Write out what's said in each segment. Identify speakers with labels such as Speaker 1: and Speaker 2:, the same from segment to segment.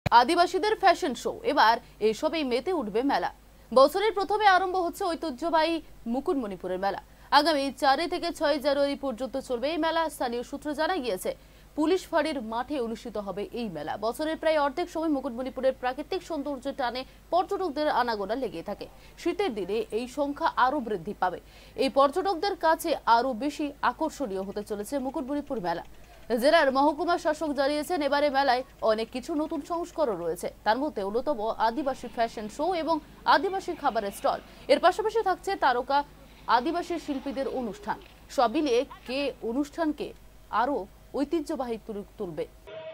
Speaker 1: আদিবাসীদের fashion show এবার এসবেই মেতে উঠবে মেলা। বছরের প্রথমে আরম্ভ হচ্ছে ঐতিহ্যবাহী মুকুটমণিপুরের মেলা। আগামী 4 থেকে 6 জানুয়ারি পর্যন্ত চলবে এই মেলা। স্থানীয় সূত্র জানা গিয়েছে পুলিশ ফাঁড়ির মাঠে অনুষ্ঠিত হবে এই মেলা। বছরের প্রায় অর্ধেক সময় মুকুটমণিপুরের প্রাকৃতিক সৌন্দর্য টানে পর্যটকদের আনাগোনা লেগে থাকে। শীতের দিনে এই সংখ্যা আরো বৃদ্ধি পাবে। এই পর্যটকদের কাছে আরো বেশি আকর্ষণীয় হতে চলেছে মুকুটমণিপুর মেলা। জেলার মহকুমা শাসক জানিয়েছেন এবারে মেলায় অনেক কিছু নতুন সংস্করণ রয়েছে। তার মধ্যে অন্যতম আদিবাসী ফ্যাশন শো এবং আদিবাসী খাবারের স্টল। এর পাশাপাশি থাকছে তারকা আদিবাসী শিল্পীদের অনুষ্ঠান। সব মিলিয়ে অনুষ্ঠানকে আরো ঐতিহ্যবাহী তুলবে।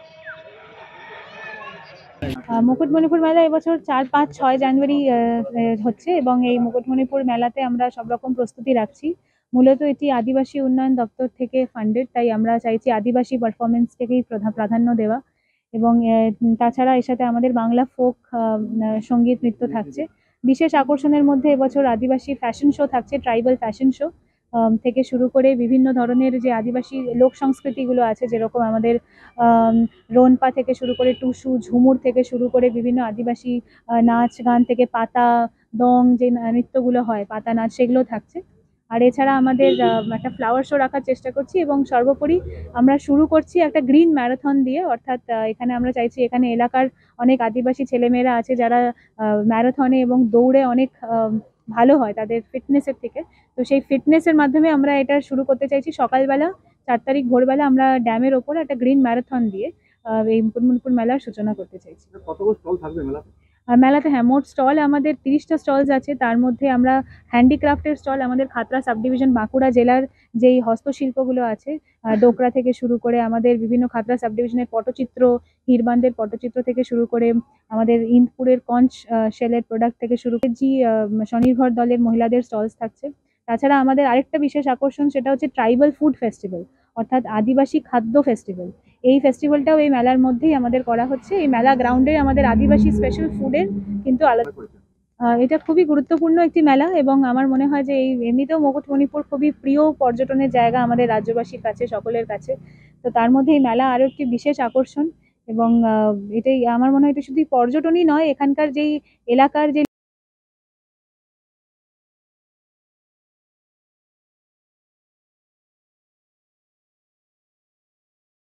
Speaker 2: মুকুটমণিপুর মেলা এবছর 4, 5, 6 জানুয়ারি হচ্ছে এবং এই মুকুটমণিপুর মেলাতে আমরা সব রকম প্রস্তুতি রাখছি। মূলত এটি আদিবাসী উন্নয়ন দপ্তর থেকে ফান্ডেড, তাই আমরা চাইছি আদিবাসী পারফরমেন্সকেই প্রাধান্য দেওয়া। এবং তাছাড়া এর সাথে আমাদের বাংলা ফোক সঙ্গীত নৃত্য থাকছে। বিশেষ আকর্ষণের মধ্যে এবছর আদিবাসী ফ্যাশন শো থাকছে, ট্রাইবাল ফ্যাশন শো থেকে শুরু করে বিভিন্ন ধরনের যে আদিবাসী লোক সংস্কৃতিগুলো আছে, যেরকম আমাদের রোনপা থেকে শুরু করে টুসু, ঝুমুর থেকে শুরু করে বিভিন্ন আদিবাসী নাচ গান থেকে পাতা দং যে নৃত্যগুলো হয়, পাতা নাচ, সেগুলো থাকছে। আর এছাড়া আমাদের একটা ফ্লাওয়ার শো রাখার চেষ্টা করছি এবং সর্বোপরি আমরা শুরু করছি একটা গ্রিন ম্যারাথন দিয়ে। অর্থাৎ এখানে আমরা চাইছি এখানে এলাকার অনেক আদিবাসী ছেলেমেয়েরা আছে যারা ম্যারাথনে এবং দৌড়ে অনেক ভালো হয় তাদের ফিটনেসের থেকে। তো সেই ফিটনেসের মাধ্যমে আমরা এটা শুরু করতে চাইছি। সকালবেলা 4 তারিখ ভোরবেলা আমরা ড্যামের ওপর একটা গ্রিন ম্যারাথন দিয়ে এই মুকুটমণিপুর মেলার সূচনা করতে চাইছি।
Speaker 3: কতগুলো স্টল থাকবে মেলাতে?
Speaker 2: মেলাতে মোট স্টল আমাদের 30টা স্টলস আছে। তার মধ্যে আমরা হ্যান্ডিক্রাফটের স্টল, আমাদের খাতড়া সাব ডিভিশন বাঁকুড়া জেলার যেই হস্তশিল্পগুলো আছে, ডোকরা থেকে শুরু করে আমাদের বিভিন্ন খাতড়া সাব ডিভিশনের পটচিত্র, হিরবান্দের পটচিত্র থেকে শুরু করে আমাদের ইন্দপুরের কঞ্চ শেলের প্রোডাক্ট থেকে শুরু করে স্বনির্ভর দলের মহিলাদের স্টলস থাকছে। তাছাড়া আমাদের আরেকটা বিশেষ আকর্ষণ, সেটা হচ্ছে ট্রাইবাল ফুড ফেস্টিভ্যাল, অর্থাৎ আদিবাসী খাদ্য ফেস্টিভ্যাল। এই ফেস্টিভ্যালটাও এই মেলার মধ্যেই আমাদের করা হচ্ছে। এই মেলা গ্রাউন্ডে আমাদের আদিবাসী স্পেশাল ফুডের কিন্তু আলাদা। এটা খুবই গুরুত্বপূর্ণ একটি মেলা এবং আমার মনে হয় যে এই এমনিতেও মুকুটমণিপুর খুবই প্রিয় পর্যটনের জায়গা আমাদের রাজ্যবাসীর কাছে, সকলের কাছে। তো তার মধ্যে এই মেলা আরো একটি বিশেষ আকর্ষণ এবং এটাই আমার মনে হয় এটা শুধু পর্যটনই নয়, এখানকার যেই এলাকার যে